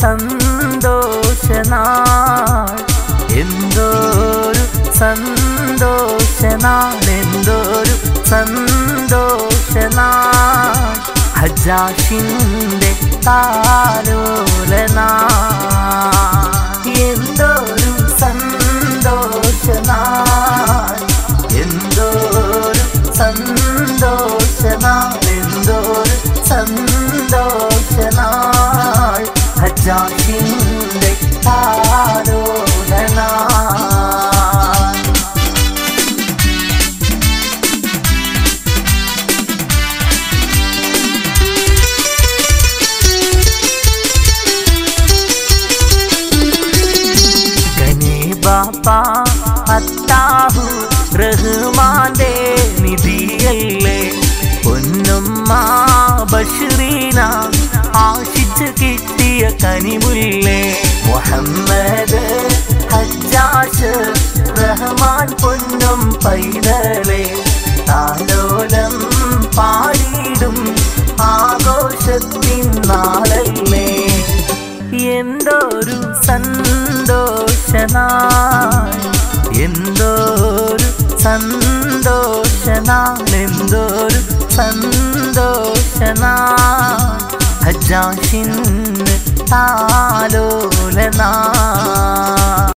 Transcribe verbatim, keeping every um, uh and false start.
സന്തോഷനാൾ എന്തൊരു സന്തോഷനാൾ എന്തൊരു സന്തോഷനാൾ ഹജ്ജാഷിന്റെ താലോലനാൾ എന്തൊരു സന്തോഷനാൾ എന്തൊരു സന്തോഷനാൾ എന്തൊരു സന്തോഷനാൾ ഹജ്ജാഷിന്റെ താലോലനാൾ ബാപ്പാ അത്താഹു റഹ്മാന്റെ നിധിയല്ലേ പൊന്നുമ്മ ബഷീറീന ആശിച്ച് കിട്ടിയ കനിമുല്ലേ മുഹമ്മദ് ഹജ്ജാഷ് റഹ്മാൻ പൊന്നും പൈതലേ താലോലം പാടിടും ആഘോഷത്തിൻ നാളല്ലേ എന്തൊരു സന്തോഷനാൾ എന്തൊരു സന്തോഷനാൾ എന്തൊരു സന്തോഷനാൾ ഹജ്ജാഷിന് താലോലനാൾ